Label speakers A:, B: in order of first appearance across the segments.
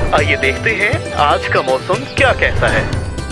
A: आइए देखते हैं आज का मौसम क्या कहता है।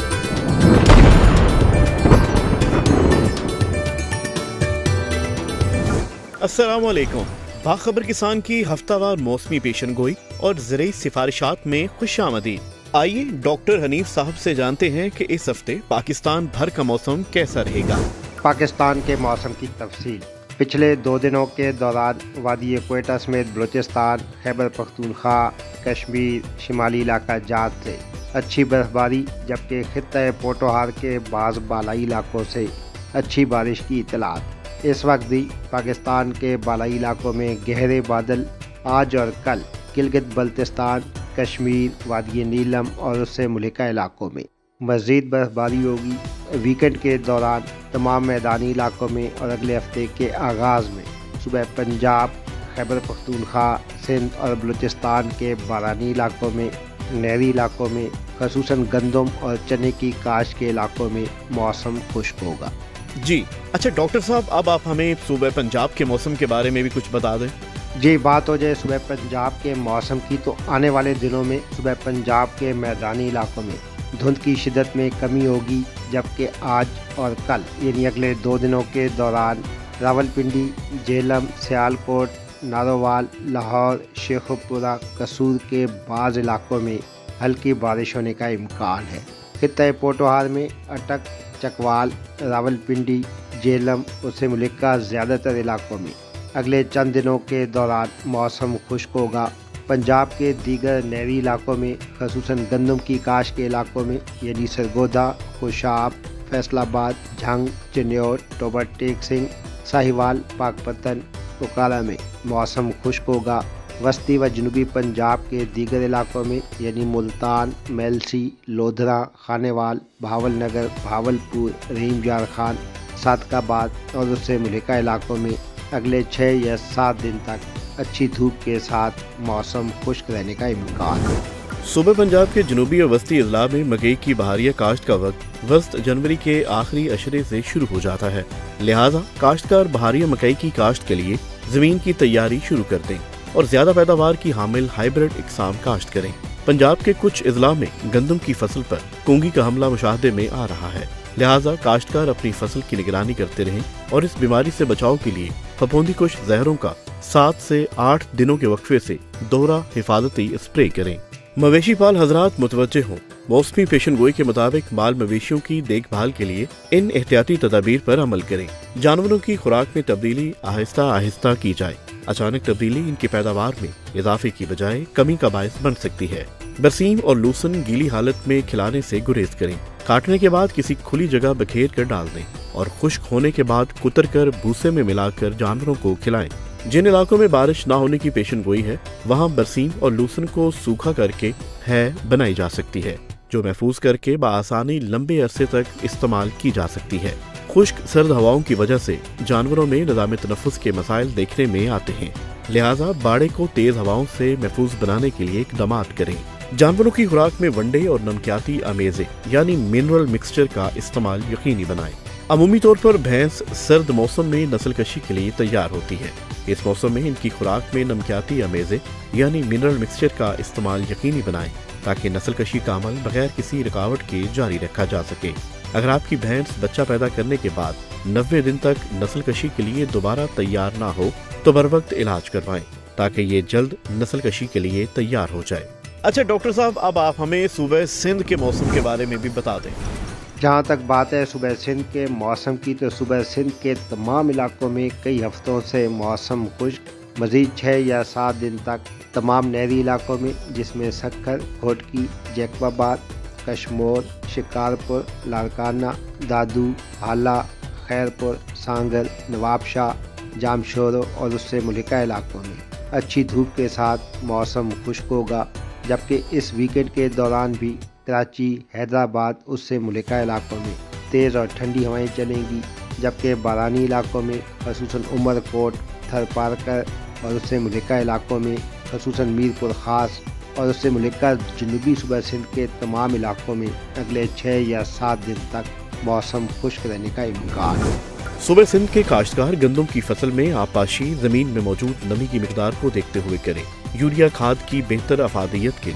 A: अस्सलामुअलैकुम। बाखबर किसान की हफ्तावार मौसमी पेशन गोई और ज़रूरी सिफारिशात में खुशामदीद। आइए डॉक्टर हनीफ साहब से जानते हैं कि इस हफ्ते पाकिस्तान भर का मौसम कैसा रहेगा।
B: पाकिस्तान के मौसम की तफसील। पिछले 2 दिनों के दौरान वादी क्वेटा समेत बलूचिस्तान, खैबर पख्तूनख्वा, कश्मीर, शिमाली इलाका जात से अच्छी बर्फबारी, जबकि खित्ता पोटोहार के बाज़ बालाई इलाकों से अच्छी बारिश की इतलात। इस वक्त भी पाकिस्तान के बालाई इलाकों में गहरे बादल आज और कल गिलगित बल्तिस्तान, कश्मीर, वादी नीलम और उससे मुल्का इलाकों में मज़ीद बर्फबारी होगी। वीकेंड के दौरान तमाम मैदानी इलाकों में और अगले हफ्ते के आगाज़ में सुबह पंजाब, खैबर पख्तूनख्वा, सिंध और बलूचिस्तान के बारानी इलाकों में, नहरी इलाकों में, ख़ुसूसन गंदम और चने की काश्त के इलाकों में मौसम खुश्क होगा।
A: जी अच्छा डॉक्टर साहब, अब आप हमें सूबे पंजाब के मौसम के बारे में भी कुछ बता दें।
B: जी, बात हो जाए सूबे पंजाब के मौसम की तो आने वाले दिनों में सूबे पंजाब के मैदानी इलाकों में धुंध की शिदत में कमी होगी, जबकि आज और कल यानी अगले 2 दिनों के दौरान रावलपिंडी, झेलम, सियालकोट, नारोवाल, लाहौर, शेखुपुरा, कसूर के बाज़ इलाकों में हल्की बारिश होने का इम्कान है। खित्ता पोटोहार में अटक, चकवाल, रावलपिंडी, झेलम, उससे मुल्का ज़्यादातर इलाकों में अगले चंद दिनों के दौरान मौसम खुश्क होगा। पंजाब के दीगर नहरी इलाकों में ख़ुसूसन गंदम की काश्त के इलाकों में यानी सरगोदा, खुशाब, फैसलाबाद, झंग, चिन्योर, टोबर टेक सिंह, साहिवाल, पाकपतन, उकाला में मौसम खुश्क होगा। वस्ती व जनूबी पंजाब के दीगर इलाकों में यानी मुल्तान, मेलसी, लोधरा, खानेवाल, भावलनगर, भावलपुर, रहीम यार खान, सादकाबाद और उससे मुल्का इलाकों में अगले 6 या 7 दिन तक अच्छी धूप के साथ मौसम खुश्क रहने का इम्कान है।
A: सूबे पंजाब के जनूबी और वस्ती अजला में मकई की बहारिया काश्त का वक्त वस्त जनवरी के आखिरी अशरे से शुरू हो जाता है, लिहाजा काश्तकार बहारिया मकई की काश्त के लिए जमीन की तैयारी शुरू कर दें और ज्यादा पैदावार की हामिल हाइब्रिड इकसाम काश्त करें। पंजाब के कुछ अजला में गंदम की फसल पर कुंगी का हमला मुशाहदे में आ रहा है, लिहाजा काश्तकार अपनी फसल की निगरानी करते रहें और इस बीमारी से बचाव के लिए फफूंदी कुश जहरों का 7 से 8 दिनों के वक्फे से दोहरा हिफाजती स्प्रे करें। मवेशी पाल हजरात मुतवज्जे हों, मौसमी पेशन गोई के मुताबिक माल मवेशियों की देखभाल के लिए इन एहतियाती तदाबीर पर अमल करें। जानवरों की खुराक में तब्दीली आहिस्ता आहिस्ता की जाए। अचानक तब्दीली इनकी पैदावार में इजाफे की बजाय कमी का बायस बन सकती है। बरसीम और लूसन गीली हालत में खिलाने से गुरेज करें। काटने के बाद किसी खुली जगह बखेर कर डाल दें और खुश्क होने के बाद कुतर कर भूसे में मिलाकर जानवरों को खिलाएं। जिन इलाकों में बारिश ना होने की पेशन गोई है, वहाँ बरसीम और लूसन को सूखा करके है बनाई जा सकती है, जो महफूज करके बआसानी लंबे अरसे तक इस्तेमाल की जा सकती है। खुश्क सर्द हवाओं की वजह से जानवरों में निज़ाम तनफ़ुस के मसाइल देखने में आते हैं, लिहाजा बाड़े को तेज हवाओं से महफूज बनाने के लिए इक़दामात करें। जानवरों की खुराक में वनडे और नमकियाती अमेज़े यानी मिनरल मिक्सचर का इस्तेमाल यकीनी बनाएं। अमूमी तौर पर भैंस सर्द मौसम में नस्ल कशी के लिए तैयार होती है। इस मौसम में इनकी खुराक में नमकियाती अमेज़े यानी मिनरल मिक्सचर का इस्तेमाल यकीनी बनाएं, ताकि नस्ल कशी का अमल बगैर किसी रुकावट के जारी रखा जा सके। अगर आपकी भैंस बच्चा पैदा करने के बाद 90 दिन तक नस्ल कशी के लिए दोबारा तैयार ना हो तो बर वक्त इलाज करवाएं, ताकि ये जल्द नस्ल कशी के लिए तैयार हो जाए। अच्छा डॉक्टर साहब, अब आप हमें सूबे सिंध के मौसम के बारे में भी बता दें।
B: जहाँ तक बात है सूबे सिंध के मौसम की, तो सूबे सिंध के तमाम इलाकों में कई हफ्तों से मौसम खुश्क। मज़ीद 6 या 7 दिन तक तमाम नहरी इलाकों में, जिसमें सक्खर, घोटकी, जैकबाबाद, कशमोर, शिकारपुर, लारकाना, दादू, हाला, खैरपुर, सांगल, नवाबशाह, जामशोरो और उससे मुल्का इलाकों में अच्छी धूप के साथ मौसम खुश्क होगा, जबकि इस वीकेंड के दौरान भी कराची, हैदराबाद, उससे मुल्का इलाकों में तेज़ और ठंडी हवाएं चलेंगी, जबकि बारानी इलाकों में ख़ुसूसन उमरकोट, थरपारकर और उससे मुल्का इलाकों में ख़ुसूसन मीरपुर ख़ास और उससे मुल्का जनूबी सूबा सिंध के तमाम इलाकों में अगले 6 या 7 दिन तक मौसम खुश्क रहने का इम्कान है।
A: सूबे सिंध के काश्तकार गंदम की फसल में आपाशी जमीन में मौजूद नमी की मिकदार को देखते हुए करें। यूरिया खाद की बेहतर अफादियत के लिए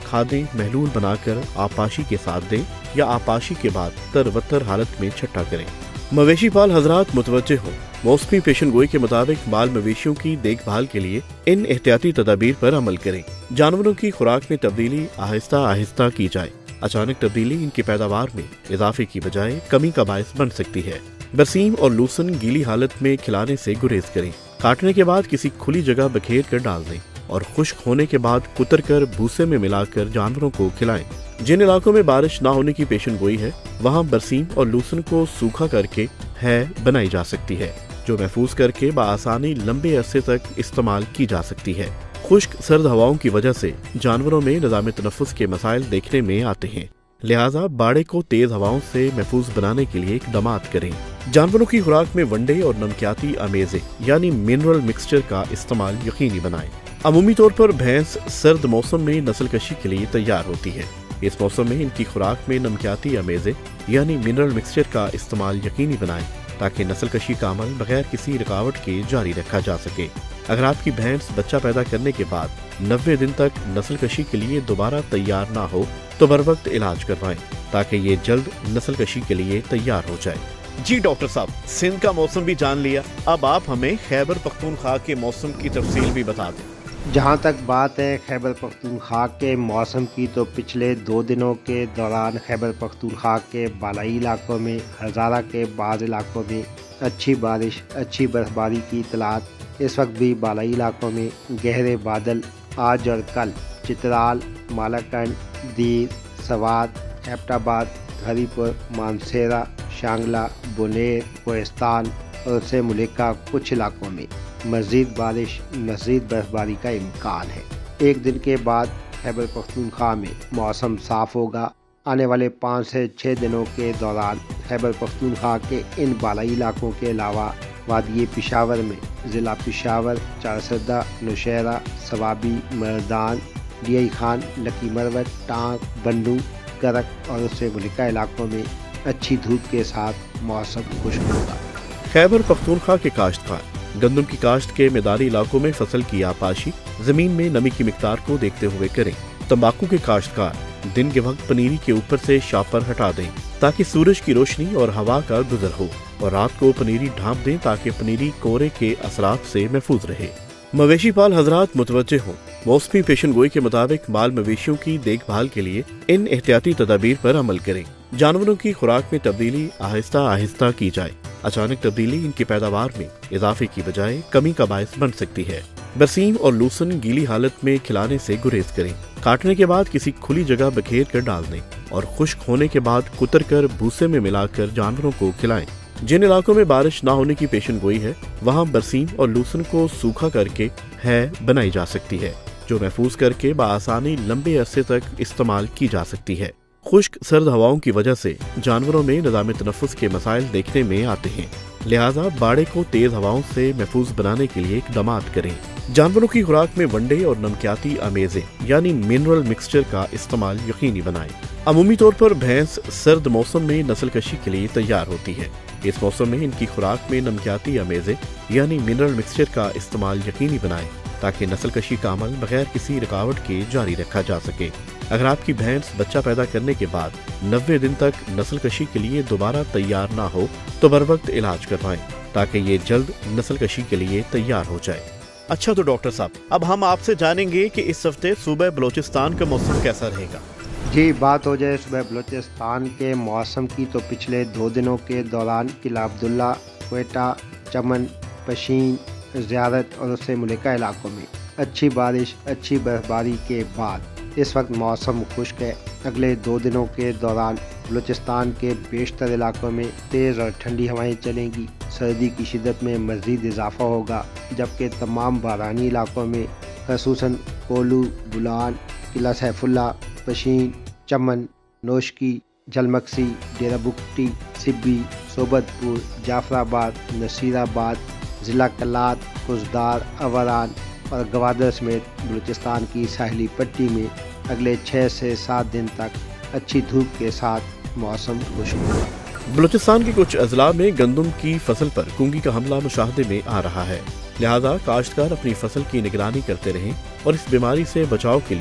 A: खादें महलूल बनाकर आपाशी के साथ दें या आपाशी के बाद तरवतर हालत में छट्टा करें। मवेशी पाल हजरात मुतवज्जे हों, मौसमी पेशन गोई के मुताबिक माल मवेशियों की देखभाल के लिए इन एहतियाती तदाबीर पर अमल करें। जानवरों की खुराक में तब्दीली आहिस्ता आहिस्ता की जाए। अचानक तब्दीली इनकी पैदावार में इजाफे की बजाय कमी का बायस बन सकती है। बरसीम और लूसन गीली हालत में खिलाने से गुरेज करें। काटने के बाद किसी खुली जगह बखेर कर डाल दें और खुश्क होने के बाद कुतर कर भूसे में मिलाकर जानवरों को खिलाएं। जिन इलाकों में बारिश न होने की पेशन गोई है वहां बरसीम और लूसन को सूखा करके है बनाई जा सकती है, जो महफूज करके बआसानी लंबे अरसे तक इस्तेमाल की जा सकती है। खुश्क सर्द हवाओं की वजह से जानवरों में निज़ाम तनफ़ुस के मसाइल देखने में आते हैं, लिहाजा बाड़े को तेज हवाओं से महफूज बनाने के लिए इक़दामात करें। जानवरों की खुराक में वनडे और नमकियाती अमेज़े यानी मिनरल मिक्सचर का इस्तेमाल यकीनी बनाएं। अमूमी तौर पर भैंस सर्द मौसम में नस्ल कशी के लिए तैयार होती है। इस मौसम में इनकी खुराक में नमकियाती अमेज़े यानी मिनरल मिक्सचर का इस्तेमाल यकीनी बनाएं ताकि नस्ल कशी का अमल बगैर किसी रुकावट के जारी रखा जा सके। अगर आपकी भैंस बच्चा पैदा करने के बाद 90 दिन तक नस्ल कशी के लिए दोबारा तैयार ना हो तो बर वक्त इलाज करवाएं ताकि ये जल्द नस्ल कशी के लिए तैयार हो जाए।
C: जी डॉक्टर साहब, सिंध का मौसम भी जान लिया, अब आप हमें खैबर पख्तूनख्वा के मौसम की तफसील भी बता दें।
B: जहाँ तक बात है खैबर पख्तूनख्वा के मौसम की, तो पिछले 2 दिनों के दौरान खैबर पख्तूनख्वा के बालाई इलाकों में, हज़ारा के बाज़ इलाकों में अच्छी बारिश, अच्छी बर्फबारी की इतलात। इस वक्त भी बालाई इलाकों में गहरे बादल आज और कल चित्राल, मालाकंड, दीर, सवात, एबटाबाद, हरीपुर, मानसेरा, शांगला, बुनेर, कोहिस्तान और उससे मुल्का कुछ इलाकों में मज़ीद बारिश, मज़ीद बर्फबारी का इम्कान है। एक दिन के बाद खैबर पख्तूनख्वा में मौसम साफ़ होगा। आने वाले 5 से 6 दिनों के दौरान खैबर पख्तूनख्वा के इन बालाई इलाकों के अलावा वादी पेशावर में ज़िला पेशावर, चारसदा, नौशहरा, सवाबी, मर्दान, डियाई खान, लकी मरवत, टांग, बन्नू, करक और उससे मुल्का इलाकों में अच्छी धूप के साथ मौसम खुश्क होगा।
A: खैबर पख्तूनख्वा के काश्तकार गंदम की काश्त के मैदानी इलाकों में फसल की आपाशी जमीन में नमी की मिकदार को देखते हुए करें। तंबाकू के काश्तकार दिन के वक्त पनीरी के ऊपर से शापर हटा दें ताकि सूरज की रोशनी और हवा का गुजर हो, और रात को पनीरी ढांप दें ताकि पनीरी कोहरे के असरात से महफूज रहे। मवेशी पाल हजरात मुतवज्जे हों, मौसमी पेशन गोई के मुताबिक माल मवेशियों की देखभाल के लिए इन एहतियाती तदाबीर पर अमल करें। जानवरों की खुराक में तब्दीली आहिस्ता आहिस्ता की जाए। अचानक तब्दीली इनकी पैदावार में इजाफे की बजाय कमी का बायस बन सकती है। बरसीम और लूसन गीली हालत में खिलाने से गुरेज करें। काटने के बाद किसी खुली जगह बखेर कर डाल दें और खुश्क होने के बाद कुतर कर भूसे में मिलाकर जानवरों को खिलाएं। जिन इलाकों में बारिश न होने की पेशन गोई है वहां बरसीम और लूसन को सूखा करके है बनाई जा सकती है, जो महफूज करके बआसानी लंबे अरसे तक इस्तेमाल की जा सकती है। खुश्क सर्द हवाओं की वजह से जानवरों में निज़ाम तनफ़ुस के मसाइल देखने में आते हैं, लिहाजा बाड़े को तेज हवाओं से महफूज बनाने के लिए इक़दामात करें। जानवरों की खुराक में वनडे और नमकियाती अमेज़े यानी मिनरल मिक्सचर का इस्तेमाल यकीनी बनाएं। अमूमी तौर पर भैंस सर्द मौसम में नस्ल कशी के लिए तैयार होती है। इस मौसम में इनकी खुराक में नमकियाती अमेज़े यानी मिनरल मिक्सचर का इस्तेमाल यकीनी बनाएं ताकि नस्ल कशी का अमल बगैर किसी रुकावट के जारी रखा जा सके। अगर आपकी भैंस बच्चा पैदा करने के बाद 90 दिन तक नस्ल कशी के लिए दोबारा तैयार ना हो तो बर वक्त इलाज करवाएं ताकि ये जल्द नस्ल कशी के लिए तैयार हो जाए।
C: अच्छा तो डॉक्टर साहब, अब हम आपसे जानेंगे कि इस हफ्ते सूबे बलोचिस्तान का मौसम कैसा रहेगा।
B: जी, बात हो जाए सुबह बलोचिस्तान के मौसम की, तो पिछले 2 दिनों के दौरान किला अब्दुल्ला, क्वेटा, चमन, पशीन, ज़ियारत और उससे मुल्का इलाकों में अच्छी बारिश, अच्छी बर्फबारी के बाद इस वक्त मौसम खुश्क है। अगले 2 दिनों के दौरान बलूचिस्तान के बेशतर इलाकों में तेज़ और ठंडी हवाएं चलेंगी। सर्दी की शिद्दत में मज़ीद इजाफा होगा, जबकि तमाम बारानी इलाकों में खसूसन कोलू, बुलान, किला सैफुल्ला, पशीन, चमन, नोशकी, जलमक्सी, डेरा बुगटी, सिब्बी, सोबतपुर, जाफराबाद, नसीराबाद, ज़िला कलात, कुजदार, अवरान और गवादर समेत बलूचिस्तान की साहली पट्टी में अगले 6 से 7 दिन तक अच्छी धूप के साथ मौसम खुश्क होगा।
A: बलूचिस्तान के कुछ अजला में गंदम की फसल पर कुंगी का हमला मुशाहदे में आ रहा है, लिहाजा काश्तकार अपनी फसल की निगरानी करते रहें और इस बीमारी से बचाव के लिए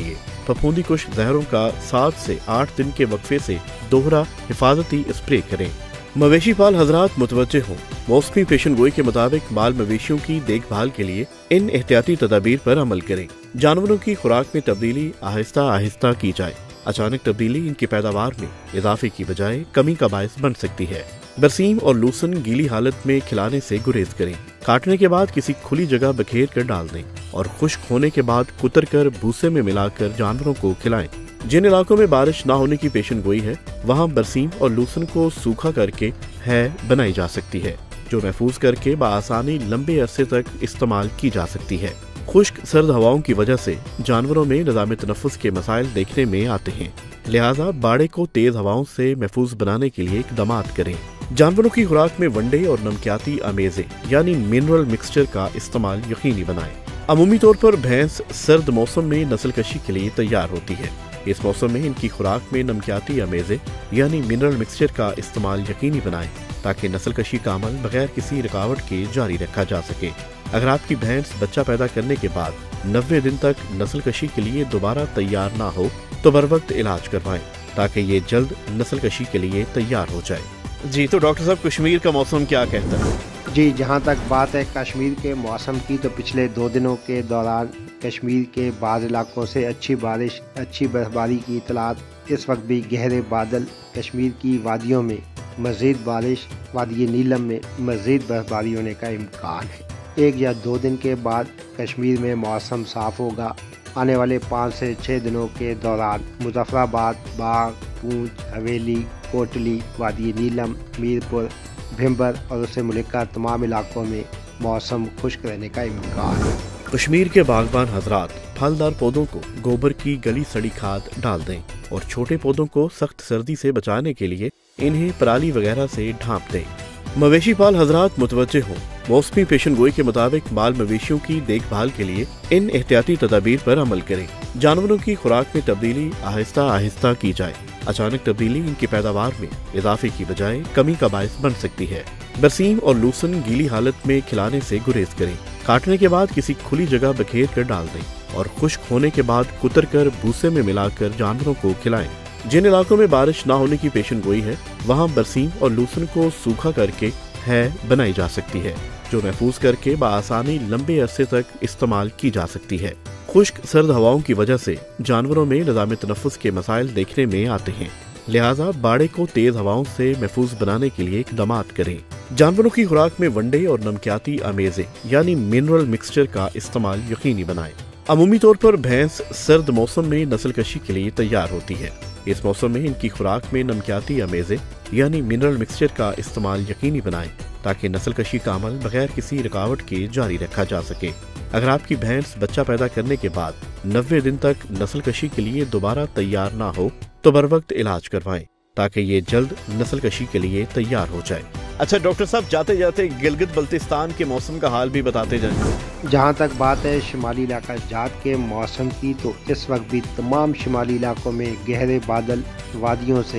A: फफूंदी कुश जहरों का 7 से 8 दिन के वक्फे से दोहरा हिफाजती स्प्रे करें। मवेशी पाल हजरात मुतवज्जे हों, मौसमी पेशन गोई के मुताबिक माल मवेशियों की देखभाल के लिए इन एहतियाती तदाबीर पर अमल करें। जानवरों की खुराक में तब्दीली आहिस्ता आहिस्ता की जाए। अचानक तब्दीली इनकी पैदावार में इजाफे की बजाय कमी का बायस बन सकती है। बरसीम और लूसन गीली हालत में खिलाने से गुरेज करें। काटने के बाद किसी खुली जगह बखेर कर डाल दें और खुश्क होने के बाद कुतर कर भूसे में मिलाकर जानवरों को खिलाएं। जिन इलाकों में बारिश न होने की पेशन गोई है वहाँ बरसीम और लूसन को सूखा करके है बनाई जा सकती है, जो महफूज करके बआसानी लंबे अरसे तक इस्तेमाल की जा सकती है। खुश्क सर्द हवाओं की वजह से जानवरों में निज़ाम तनफ़ुस के मसाइल देखने में आते हैं, लिहाजा बाड़े को तेज हवाओं से महफूज बनाने के लिए इक़दामात करें। जानवरों की खुराक में वनडे और नमकियाती अमेज़े यानी मिनरल मिक्सचर का इस्तेमाल यकीनी बनाएं। अमूमी तौर पर भैंस सर्द मौसम में नस्ल कशी के लिए तैयार होती है। इस मौसम में इनकी खुराक में नमकियाती अमेज़े यानी मिनरल मिक्सचर का इस्तेमाल यकीनी बनाएं ताकि नस्ल कशी का अमल बगैर किसी रुकावट के जारी रखा जा सके। अगर आपकी भैंस बच्चा पैदा करने के बाद 90 दिन तक नस्ल कशी के लिए दोबारा तैयार ना हो तो बर वक्त इलाज करवाएं ताकि ये जल्द नस्ल कशी के लिए तैयार हो जाए।
C: जी, तो डॉक्टर साहब कश्मीर का मौसम क्या कहता है?
B: जी, जहाँ तक बात है कश्मीर के मौसम की, तो पिछले 2 दिनों के दौरान कश्मीर के बाज़ इलाकों से अच्छी बारिश, अच्छी बर्फबारी की इतलात। इस वक्त भी गहरे बादल, कश्मीर की वादियों में मज़ीद बारिश, वादी नीलम में मज़ीद बर्फबारी होने का इम्कान है। 1 या 2 दिन के बाद कश्मीर में मौसम साफ़ होगा। आने वाले 5 से 6 दिनों के दौरान मुजफ्फराबाद, बाग, पूंछ, हवेली, कोटली, वादी नीलम, मीरपुर, भिम्बर और उससे मुल्का तमाम इलाकों में मौसम खुश्क रहने का इम्कान है।
A: कश्मीर के बागबान हजरात फलदार पौधों को गोबर की गली सड़ी खाद डाल दें और छोटे पौधों को सख्त सर्दी से बचाने के लिए इन्हें पराली वगैरह से ढांप दें। मवेशी पाल हजरात मुतवज्जे हों, मौसमी पेशन गोई के मुताबिक माल मवेशियों की देखभाल के लिए इन एहतियाती तदाबीर पर अमल करें। जानवरों की खुराक में तब्दीली आहिस्ता आहिस्ता की जाए। अचानक तब्दीली इनकी पैदावार में इजाफे की बजाय कमी का बायस बन सकती है। बरसीम और लूसन गीली हालत में खिलाने से गुरेज करें। काटने के बाद किसी खुली जगह बखेर कर डाल दें और खुश्क होने के बाद कुतर कर भूसे में मिलाकर जानवरों को खिलाएं। जिन इलाकों में बारिश न होने की पेशन गोई है वहाँ बरसीम और लूसन को सूखा करके है बनाई जा सकती है, जो महफूज करके बआसानी लंबे अरसे तक इस्तेमाल की जा सकती है। खुश्क सर्द हवाओं की वजह से जानवरों में निज़ाम तनफ़ुस के मसाइल देखने में आते हैं, लिहाजा बाड़े को तेज हवाओं से महफूज बनाने के लिए इक़दामात करें। जानवरों की खुराक में वनडे और नमकियाती अमेज़े यानी मिनरल मिक्सचर का इस्तेमाल यकीनी बनाएं। अमूमी तौर पर भैंस सर्द मौसम में नस्ल कशी के लिए तैयार होती है। इस मौसम में इनकी खुराक में नमकियाती अमेज़े यानी मिनरल मिक्सचर का इस्तेमाल यकीनी बनाएं ताकि नस्ल कशी का अमल बगैर किसी रुकावट के जारी रखा जा सके। अगर आपकी भैंस बच्चा पैदा करने के बाद 90 दिन तक नस्ल कशी के लिए दोबारा तैयार ना हो तो बर वक्त इलाज करवाएं ताकि ये जल्द नस्ल कशी के लिए तैयार हो जाए।
C: अच्छा डॉक्टर साहब, जाते जाते गिलगित बल्तिस्तान के मौसम का हाल भी बताते जाएं।
B: जहाँ तक बात है शुमाली इलाका जात के मौसम की, तो इस वक्त भी तमाम शुमाली इलाकों में गहरे बादल, वादियों से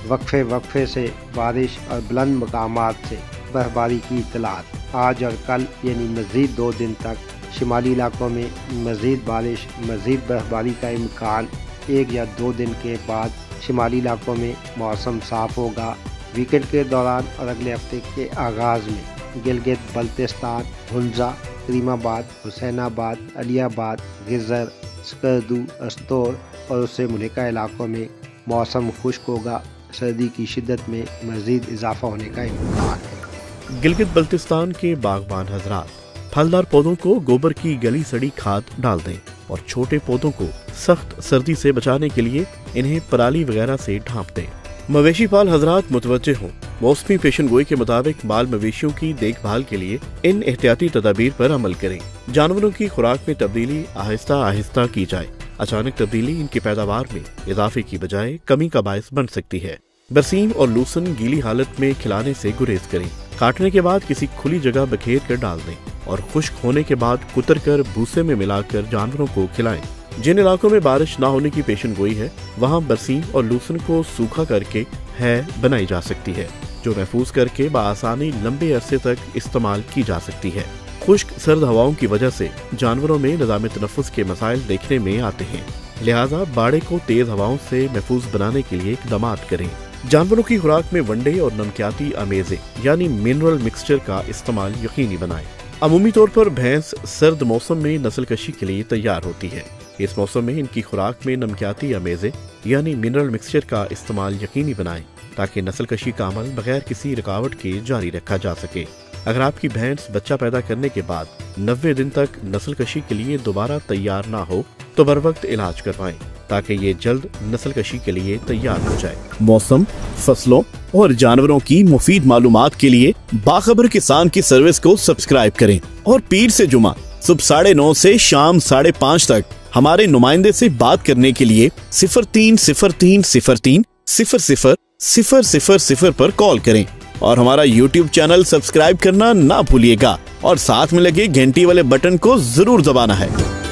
B: वक्फे से बारिश और बुलंद मकामात से बर्फबारी की इतलात। आज और कल यानी मज़ीद 2 दिन तक शुमाली इलाकों में मज़ीद बारिश, मज़ीद बर्फबारी का इम्कान। 1 या 2 दिन के बाद शुमाली इलाकों में मौसम साफ़ होगा। वीकेंड के दौरान और अगले हफ्ते के आगाज़ में गिलगित बल्तिस्तान, हुंजा, करीमाबाद, हुसैनाबाद, अलियाबाद, गिज़र, स्कर्दू, अस्तोर और उससे मुल्का इलाकों में मौसम खुश्क होगा। सर्दी की शिद्दत में मज़ीद इजाफा होने का इम्कान है।
A: गिलगित बल्तिस्तान के बागबान हजरात फलदार पौधों को गोबर की गली सड़ी खाद डाल दें और छोटे पौधों को सख्त सर्दी से बचाने के लिए इन्हें पराली वगैरह से ढांप दें। मवेशी पाल हजरात मुतवज्जे हों, मौसमी पेशन गोई के मुताबिक माल मवेशियों की देखभाल के लिए इन एहतियाती तदाबीर पर अमल करें। जानवरों की खुराक में तब्दीली आहिस्ता आहिस्ता की जाए। अचानक तब्दीली इनकी पैदावार में इजाफे की बजाय कमी का बायस बन सकती है। बरसीम और लूसन गीली हालत में खिलाने से गुरेज करें। काटने के बाद किसी खुली जगह बखेर कर डाल दें और खुश्क होने के बाद कुतर कर भूसे में मिलाकर जानवरों को खिलाएं। जिन इलाकों में बारिश न होने की पेशन गोई है वहाँ बरसीम और लूसन को सूखा करके है बनाई जा सकती है, जो महफूज करके बआसानी लंबे अरसे तक इस्तेमाल की जा सकती है। खुश्क सर्द हवाओं की वजह से जानवरों में निज़ाम तनफ़ुस के मसाइल देखने में आते हैं। लिहाजा बाड़े को तेज हवाओं से महफूज बनाने के लिए इक़दामात करें। जानवरों की खुराक में वनडे और नमकियाती अमेज़े यानी मिनरल मिक्सचर का इस्तेमाल यकीनी बनाएं। अमूमी तौर पर भैंस सर्द मौसम में नस्ल कशी के लिए तैयार होती है। इस मौसम में इनकी खुराक में नमकियाती अमेज़े यानी मिनरल मिक्सचर का इस्तेमाल यकीनी बनाएं ताकि नस्ल कशी का अमल बगैर किसी रुकावट के जारी रखा जा सके। अगर आपकी भैंस बच्चा पैदा करने के बाद 90 दिन तक नस्ल कशी के लिए दोबारा तैयार ना हो तो बर वक्त इलाज करवाएं ताकि ये जल्द नस्ल कशी के लिए तैयार हो जाए।
C: मौसम, फसलों और जानवरों की मुफीद मालूमात के लिए बाखबर किसान की सर्विस को सब्सक्राइब करें और पीर से जुमा सुबह 9:30 से शाम 5:30 तक हमारे नुमाइंदे से बात करने के लिए 0303030000 पर कॉल करें और हमारा YouTube चैनल सब्सक्राइब करना ना भूलिएगा और साथ में लगे घंटी वाले बटन को जरूर दबाना है।